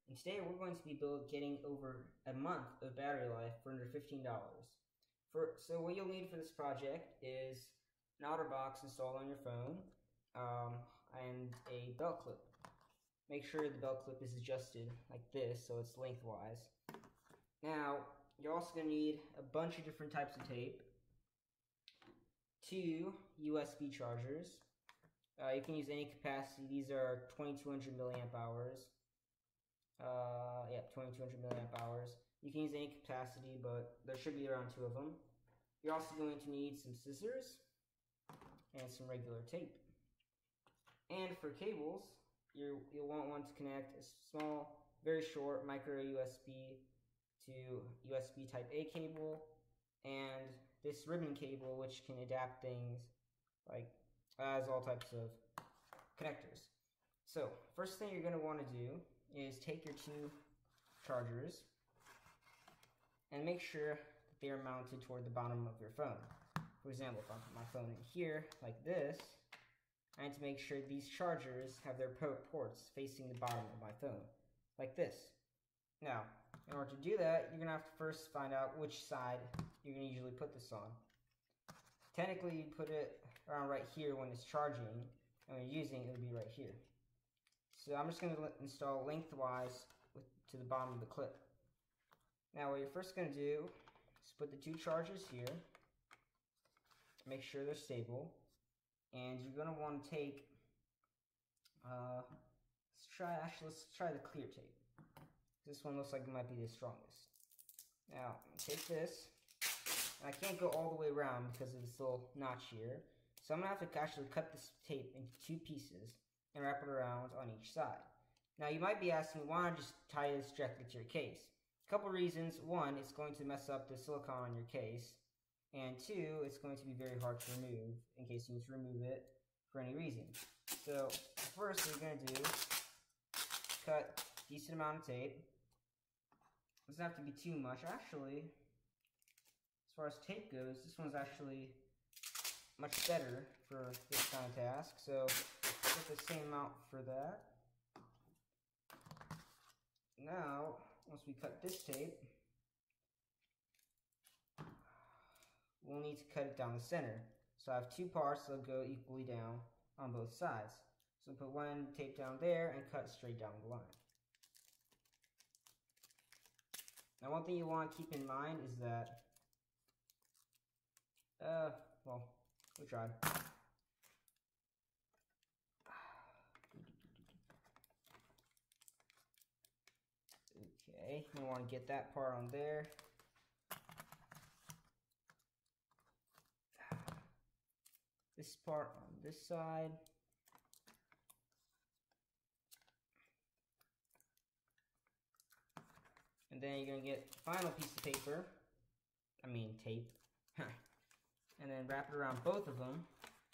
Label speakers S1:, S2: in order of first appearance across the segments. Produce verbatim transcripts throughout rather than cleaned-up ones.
S1: And today we're going to be build, getting over a month of battery life for under fifteen dollars. For, so what you'll need for this project is an OtterBox installed on your phone um, and a belt clip. Make sure the belt clip is adjusted like this so it's lengthwise. Now, you're also going to need a bunch of different types of tape, two U S B chargers. Uh, you can use any capacity. These are twenty-two hundred milliamp hours. Uh, yeah, twenty-two hundred milliamp hours. You can use any capacity, but there should be around two of them. You're also going to need some scissors and some regular tape. And for cables, you you'll want one to connect a small, very short micro U S B to U S B Type A cable, and this ribbon cable, which can adapt things like as all types of connectors. So first thing you're going to want to do is take your two chargers and make sure that they are mounted toward the bottom of your phone. For example, if I put my phone in here like this, I need to make sure these chargers have their ports facing the bottom of my phone, like this. Now, in order to do that, you're going to have to first find out which side you're going to usually put this on. Technically, you put it around right here when it's charging, and when you're using it, it would be right here. So I'm just going to install lengthwise with, to the bottom of the clip. Now what you're first going to do is put the two chargers here, make sure they're stable, and you're going to want to take, uh, let's try, actually let's try the clear tape. This one looks like it might be the strongest. Now, take this, and I can't go all the way around because of this little notch here, so I'm going to have to actually cut this tape into two pieces and wrap it around on each side. Now you might be asking, why not just tie this directly to your case? A couple reasons. One, it's going to mess up the silicone on your case, and two, it's going to be very hard to remove in case you need to remove it for any reason. So first what you're going to do, cut a decent amount of tape. It doesn't have to be too much. Actually, as far as tape goes, this one's actually much better for this kind of task, so get the same amount for that. Now, once we cut this tape, we'll need to cut it down the center. So I have two parts that'll go equally down on both sides. So put one tape down there and cut straight down the line. Now one thing you want to keep in mind is that, uh, well, we tried. Okay, you want to get that part on there. This part on this side. And then you're going to get the final piece of paper, I mean tape, and then wrap it around both of them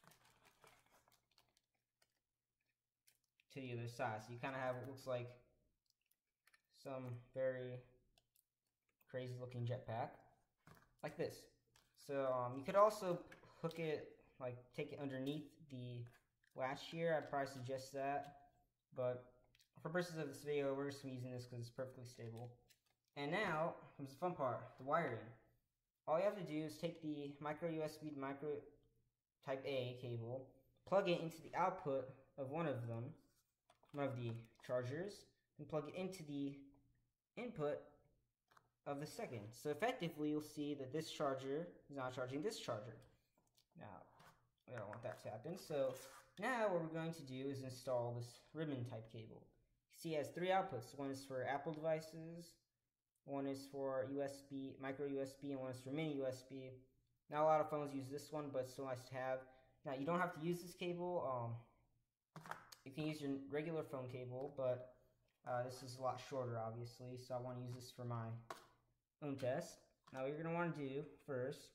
S1: to the other side. So you kind of have what looks like some very crazy looking jetpack, like this. So um, you could also hook it, like take it underneath the latch here. I'd probably suggest that, but for purposes of this video, we're just using this because it's perfectly stable. And now comes the fun part, the wiring. All you have to do is take the micro U S B to micro Type A cable, plug it into the output of one of them, one of the chargers, and plug it into the input of the second. So effectively, you'll see that this charger is now charging this charger. Now, we don't want that to happen. So now what we're going to do is install this ribbon type cable. You see it has three outputs. One is for Apple devices, one is for U S B, micro U S B, and one is for mini U S B. Not a lot of phones use this one, but it's still nice to have. Now, you don't have to use this cable. Um, you can use your regular phone cable, but Uh, this is a lot shorter, obviously, so I want to use this for my own test. Now, what you're going to want to do first,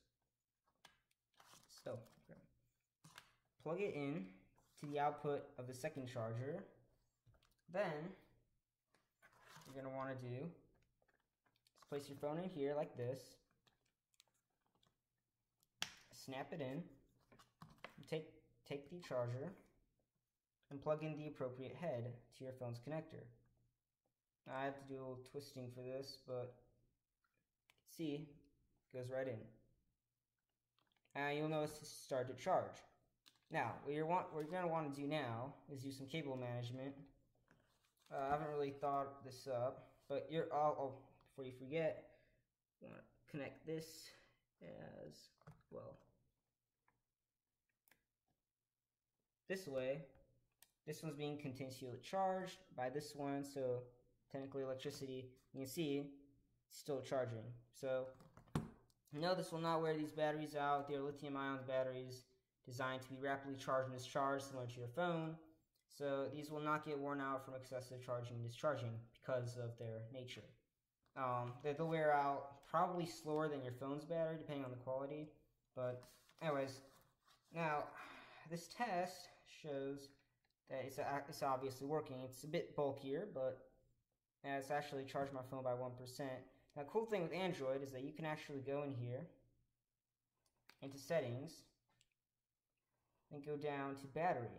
S1: so plug it in to the output of the second charger. Then, what you're going to want to do is place your phone in here like this, snap it in, take, take the charger, and plug in the appropriate head to your phone's connector. I have to do a little twisting for this, but see, it goes right in. And you'll notice it started to charge. Now, what you're, want, what you're going to want to do now is use some cable management. Uh, I haven't really thought this up, but you're all, oh, before you forget, you want to connect this as well. This way, this one's being continuously charged by this one, so technically electricity, you can see it's still charging. So, no, this will not wear these batteries out. They're lithium-ion batteries designed to be rapidly charged and discharged, similar to your phone. So these will not get worn out from excessive charging and discharging because of their nature. Um, they'll wear out probably slower than your phone's battery, depending on the quality. But anyways, now this test shows that it's, it's obviously working. It's a bit bulkier, but it's actually charged my phone by one percent. Now, the cool thing with Android is that you can actually go in here into settings and go down to battery.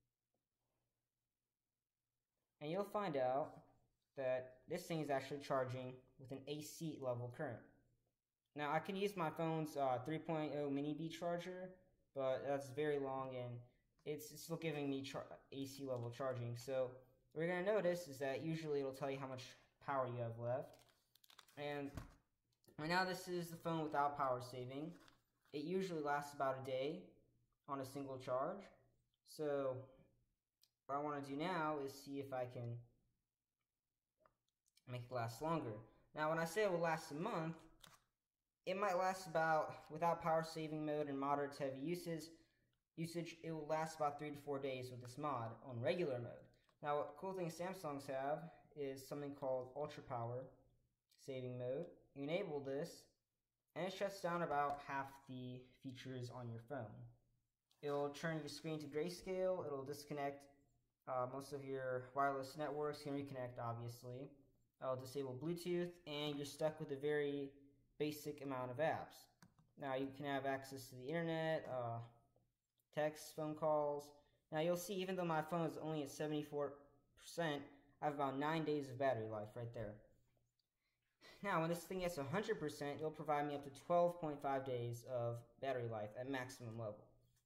S1: And you'll find out that this thing is actually charging with an A C level current. Now, I can use my phone's uh, three point oh mini B charger, but that's very long and it's, it's still giving me A C level charging. So what you're going to notice is that usually it'll tell you how much power you have left. And right now this is the phone without power saving. It usually lasts about a day on a single charge. So what I want to do now is see if I can make it last longer. Now when I say it will last a month, it might last about, without power saving mode and moderate to heavy usage, usage, it will last about three to four days with this mod on regular mode. Now what cool thing Samsungs have is something called Ultra Power saving mode. You enable this and it shuts down about half the features on your phone. It'll turn your screen to grayscale, it'll disconnect uh, most of your wireless networks, you can reconnect obviously. It'll disable Bluetooth and you're stuck with a very basic amount of apps. Now you can have access to the internet, uh, text, phone calls. Now you'll see even though my phone is only at seventy-four percent, I have about nine days of battery life right there. Now, when this thing gets one hundred percent, it'll provide me up to twelve point five days of battery life at maximum level.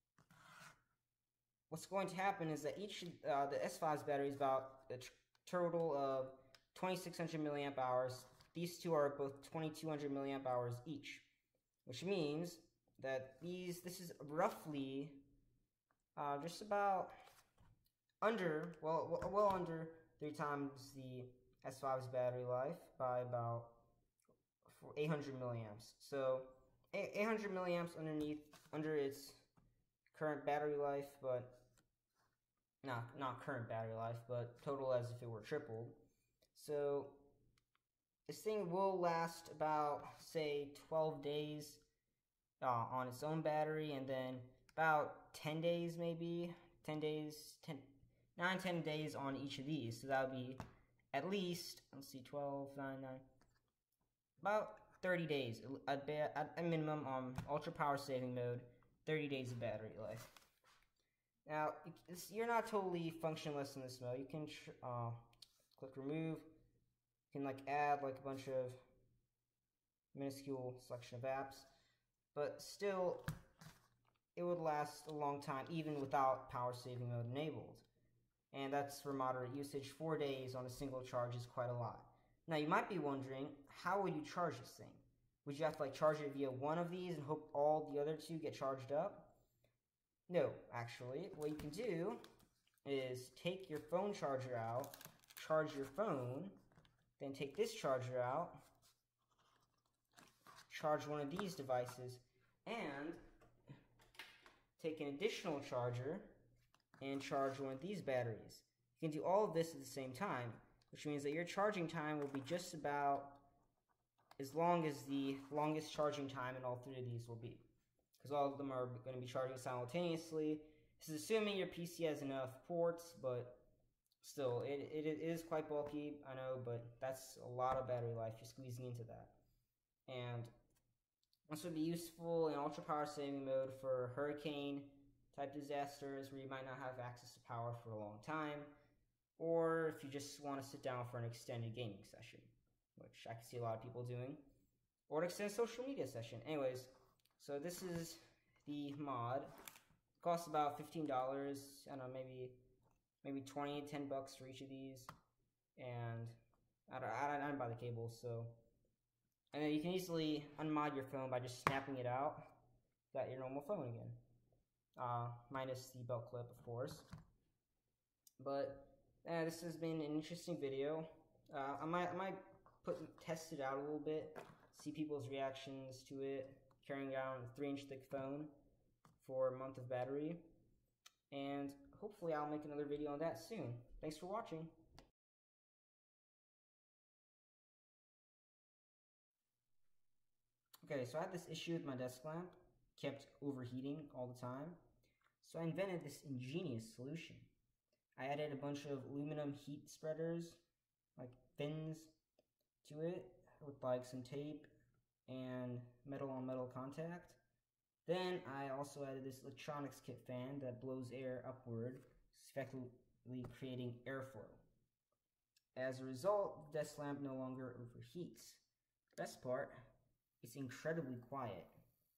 S1: What's going to happen is that each, uh, the S five's battery is about a total of twenty-six hundred milliamp hours. These two are both twenty-two hundred milliamp hours each, which means that these, this is roughly uh, just about under, well, well under three times the S five's battery life by about eight hundred milliamps. So eight hundred milliamps underneath, under its current battery life, but not not current battery life, but total as if it were tripled. So this thing will last about, say, twelve days uh, on its own battery, and then about ten days, maybe ten days, ten, nine, ten days on each of these. So that would be at least, let's see, twelve, nine, nine, about thirty days at, at a minimum on ultra power saving mode, thirty days of battery life. Now, you're not totally functionless in this mode. You can uh, click remove. You can like add like a bunch of minuscule selection of apps, but still, it would last a long time even without power saving mode enabled. And that's for moderate usage. Four days on a single charge is quite a lot. Now you might be wondering, how would you charge this thing? Would you have to like charge it via one of these and hope all the other two get charged up? No, actually, what you can do is take your phone charger out, charge your phone, then take this charger out, charge one of these devices, and take an additional charger and charge one of these batteries. You can do all of this at the same time, which means that your charging time will be just about as long as the longest charging time in all three of these will be, because all of them are going to be charging simultaneously. This is assuming your P C has enough ports, but still, it, it, it is quite bulky, I know, but that's a lot of battery life you're squeezing into that. And this would be useful in ultra power saving mode for hurricane type disasters where you might not have access to power for a long time. or if you just want to sit down for an extended gaming session, which I can see a lot of people doing, or an extended social media session. Anyways, so this is the mod. It costs about fifteen dollars. I don't know, maybe maybe twenty, ten bucks for each of these, and I don't, I don't, I don't buy the cables, so. And then you can easily unmod your phone by just snapping it out. Got your normal phone again, uh, minus the belt clip, of course. But uh, this has been an interesting video. Uh, I might I might put test it out a little bit, see people's reactions to it. Carrying around a three inch thick phone for a month of battery, and hopefully I'll make another video on that soon. Thanks for watching. Okay, so I had this issue with my desk lamp, kept overheating all the time. So I invented this ingenious solution. I added a bunch of aluminum heat spreaders, like fins, to it with like some tape and metal on metal contact. Then I also added this electronics kit fan that blows air upward, effectively creating airflow. As a result, the desk lamp no longer overheats. Best part, it's incredibly quiet.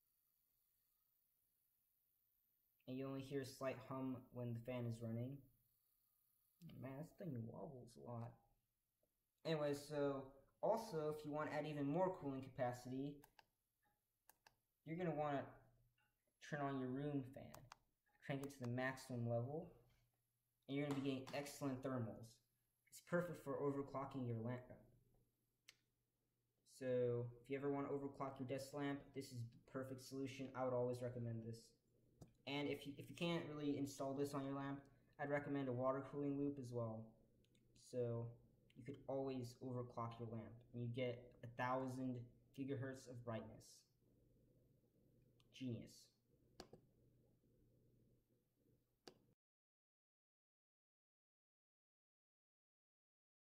S1: And you only hear a slight hum when the fan is running. Man, this thing wobbles a lot. Anyway, so also if you want to add even more cooling capacity, you're going to want to turn on your room fan. Crank it to the maximum level, and you're going to be getting excellent thermals. It's perfect for overclocking your lamp. So if you ever want to overclock your desk lamp, this is the perfect solution. I would always recommend this. And if you, if you can't really install this on your lamp, I'd recommend a water cooling loop as well. So you could always overclock your lamp, and you get a thousand gigahertz of brightness. Genius.